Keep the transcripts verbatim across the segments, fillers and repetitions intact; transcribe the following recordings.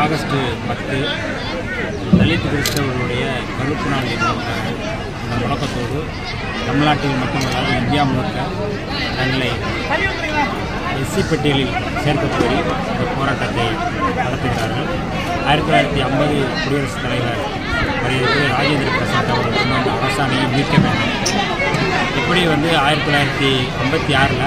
August பத்து தலித் கிறிஸ்தவர்களுடைய கருப்பு நாள் என்ற இந்த முழக்கத்தோடு தமிழ்நாட்டில் மட்டுமல்லாமல் இந்தியா முழுக்க தங்களை எஸ்சி பட்டியலில் சேர்க்கக் கோரி இந்த போராட்டத்தை நடத்துகிறார்கள். ஆயிரத்தி தொள்ளாயிரத்தி ஐம்பது குடியரசுத் தலைவர் வரையறுத்து ராஜேந்திர பிரசாத் அவர்கள் கொண்டு வந்த அரசாணையை மீட்க வேண்டும். இப்படி வந்து ஆயிரத்தி தொள்ளாயிரத்தி ஐம்பத்தி ஆறில்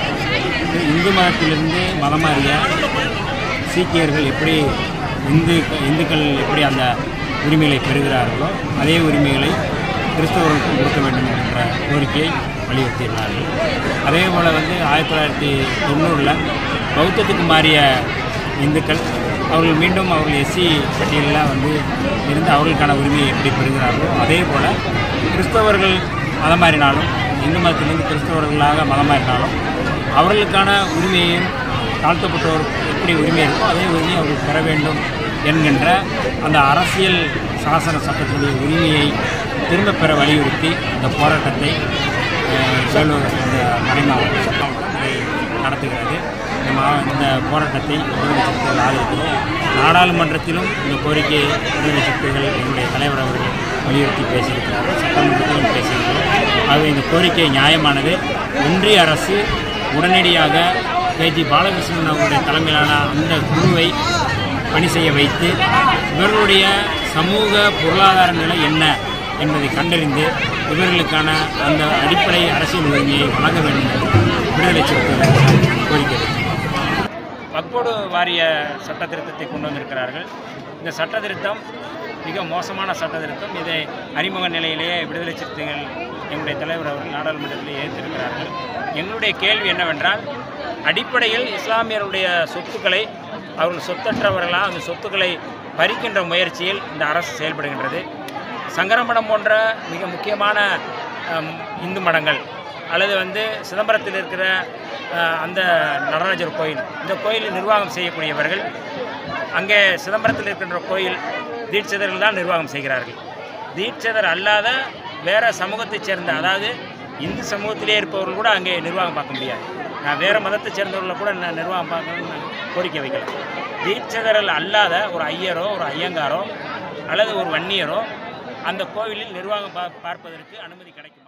இந்து மதத்திலிருந்து மதம் மாறிய சீக்கியர்கள் எப்படி இந்து இந்துக்கள் எப்படி அந்த உரிமைகளை பெறுகிறார்களோ அதே உரிமைகளை கிறிஸ்தவர்களுக்கும் கொடுக்க வேண்டும் என்ற கோரிக்கையை வலியுறுத்தினார்கள். அதே போல் வந்து ஆயிரத்தி தொள்ளாயிரத்தி தொண்ணூறில் பௌத்தத்துக்கு மாறிய இந்துக்கள் அவர்கள் மீண்டும் அவர்கள் எஸ்சி பட்டியலில் வந்து இருந்து அவர்களுக்கான உரிமையை எப்படி பெறுகிறார்களோ அதே போல் கிறிஸ்தவர்கள் மதம் மாறினாலும் இந்து மதத்திலிருந்து கிறிஸ்தவர்களாக மதம் மாறினாலும் அவர்களுக்கான உரிமையையும் தாழ்த்தப்பட்டோர் எப்படி உரிமை இருக்கோ அதே உரிமையை அவர்கள் பெற வேண்டும் என்கின்ற அந்த அரசியல் சாசன சட்டத்தினுடைய உரிமையை திரும்பப் பெற வலியுறுத்தி இந்த போராட்டத்தை வேலூர் இந்த மறைமாவட்டம் நடத்துகிறது. இந்த மா இந்த போராட்டத்தை விடுதலை சிறுத்தைகள் ஆதரிக்கிறோம். நாடாளுமன்றத்திலும் இந்த கோரிக்கையை விடுதலை சிறுத்தைகள் என்னுடைய தலைவர் அவர்கள் வலியுறுத்தி பேசியிருக்கிறார்கள், சட்டமன்றத்திலும் பேசியிருக்கிறோம். ஆகவே இந்த கோரிக்கை நியாயமானது. ஒன்றிய அரசு உடனடியாக கேஜி பாலகிருஷ்ணன் அவருடைய தலைமையிலான அந்த குழுவை பணி செய்ய வைத்து இவர்களுடைய சமூக பொருளாதார நிலை என்ன என்பதை கண்டறிந்து இவர்களுக்கான அந்த அடிப்படை அரசியல் உரிமையை வழங்க வேண்டும் என்று விடுதலை சிறுத்தைகள் கோரிக்கை. வக்ஃபோர்டு வாரிய சட்ட திருத்தத்தை கொண்டு வந்திருக்கிறார்கள். இந்த சட்ட திருத்தம் மிக மோசமான சட்ட திருத்தம். இதை அறிமுக நிலையிலேயே விடுதலை சிறுத்தைகள் எங்களுடைய தலைவர் அவர்கள் நாடாளுமன்றத்தில் ஏற்றிருக்கிறார்கள். எங்களுடைய கேள்வி என்னவென்றால், அடிப்படையில் இஸ்லாமியருடைய சொத்துக்களை அவர்கள் சொத்தற்றவர்களாக அந்த சொத்துக்களை பறிக்கின்ற முயற்சியில் இந்த அரசு செயல்படுகின்றது. சங்கரமடம் போன்ற மிக முக்கியமான இந்து மடங்கள் அல்லது வந்து சிதம்பரத்தில் இருக்கிற அந்த நடராஜர் கோயில், இந்த கோயிலை நிர்வாகம் செய்யக்கூடியவர்கள் அங்கே சிதம்பரத்தில் இருக்கின்ற கோயில் தீட்சிதர்கள் தான் நிர்வாகம் செய்கிறார்கள். தீட்சிதர் அல்லாத வேறு சமூகத்தைச் சேர்ந்த, அதாவது இந்து சமூகத்திலே இருப்பவர்கள் கூட அங்கே நிர்வாகம் பார்க்க முடியாது. நான் வேறு மதத்தை சேர்ந்தவர்களை கூட நான் நிர்வாகம் பார்க்கணும்னு கோரிக்கை வைக்கலாம். தீட்சிதர்கள் அல்லாத ஒரு ஐயரோ ஒரு ஐயங்காரோ அல்லது ஒரு வன்னியரோ அந்த கோவிலில் நிர்வாகம் பார்ப்பதற்கு அனுமதி கிடைக்கும்.